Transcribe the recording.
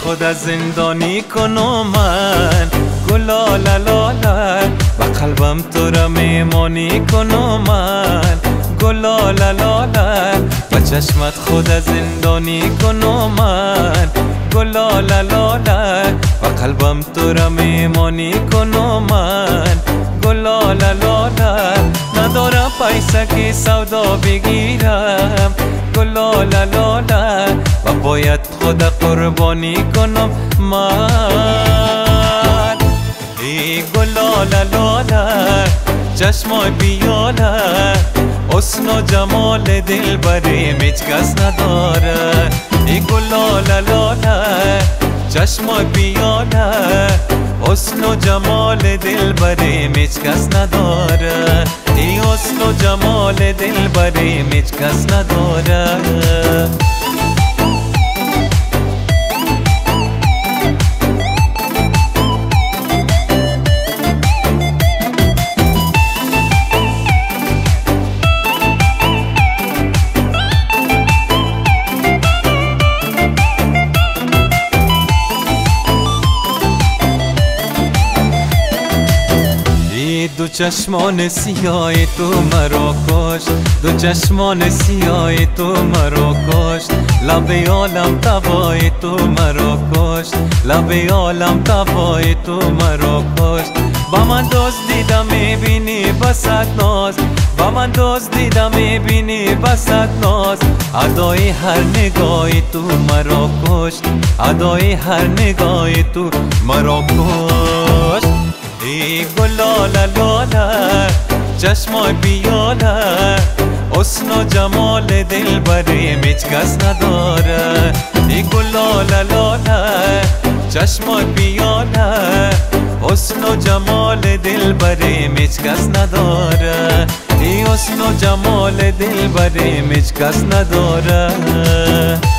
خود از زندانی کنم من گلا لالا و قلبم تو را میمانی کنم من گلا لالا و چشمت خود از زندانی کنم من گلا لالا و قلبم تو را میمانی کنم من گلا لالا ندارم پیسه که سودا بگیرم گلا لالا و باید خود قربانی کنم من ای گلا لالا چشمای بیاله حسن و جمال دل بریم هیچ کس نداره ای گلا لالا چشمای بیاله حسن و جمال دل بریم هیچ کس نداره ای حسن و جمال دل بریم هیچ کس نداره دو چشمان سیاه تو مرا کشت دو چشمان سیاه تو مرا کشت لب عالم تبای تو مرا کشت لب عالم تبای تو مرا کشت با من دوست دیدم میبینی بست ناز با من دوست دیدم میبینی بست ناز ادای هر نگاهی تو مرا کشت ادای هر نگاهی تو مرا کشت ای گلا لالا چشمای بیاله حسن و جمال دل بریم هیچ کس نداره ای گلا لالا چشمای بیاله حسن و جمال دل بریم هیچ کس نداره ای حسن و جمال دل بریم هیچ کس نداره